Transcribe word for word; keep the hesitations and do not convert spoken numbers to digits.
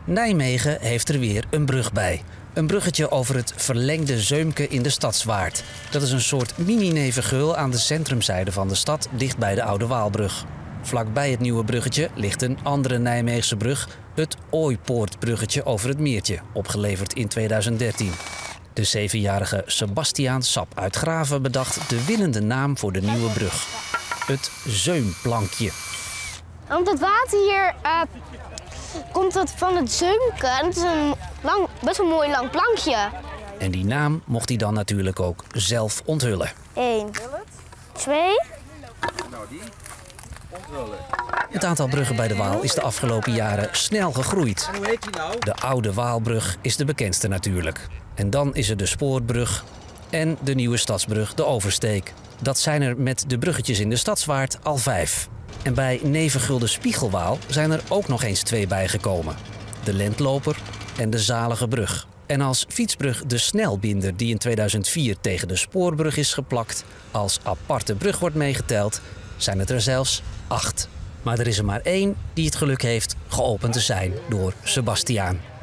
Nijmegen heeft er weer een brug bij. Een bruggetje over het verlengde Zeumke in de Stadswaard. Dat is een soort mini-Nevengeul aan de centrumzijde van de stad, dicht bij de Oude Waalbrug. Vlakbij het nieuwe bruggetje ligt een andere Nijmeegse brug, het Ooipoortbruggetje over het Meertje, opgeleverd in tweeduizend dertien. De zevenjarige Sebastiaan Sap uit Graven bedacht de winnende naam voor de nieuwe brug. Het Zeumplankje. Want het water hier uh, komt het van het Zeumke en het is een lang, best wel mooi lang plankje. En die naam mocht hij dan natuurlijk ook zelf onthullen. Eén, twee. Nou, die onthullen. Het aantal bruggen bij de Waal is de afgelopen jaren snel gegroeid. En hoe heet die nou? De Oude Waalbrug is de bekendste natuurlijk. En dan is er de Spoorbrug en de nieuwe Stadsbrug, de Oversteek. Dat zijn er met de bruggetjes in de Stadswaard al vijf. En bij Nevengulde Spiegelwaal zijn er ook nog eens twee bijgekomen. De Lentloper en de Zalige Brug. En als fietsbrug de Snelbinder, die in tweeduizend vier tegen de Spoorbrug is geplakt, als aparte brug wordt meegeteld, zijn het er zelfs acht. Maar er is er maar één die het geluk heeft geopend te zijn door Sebastiaan.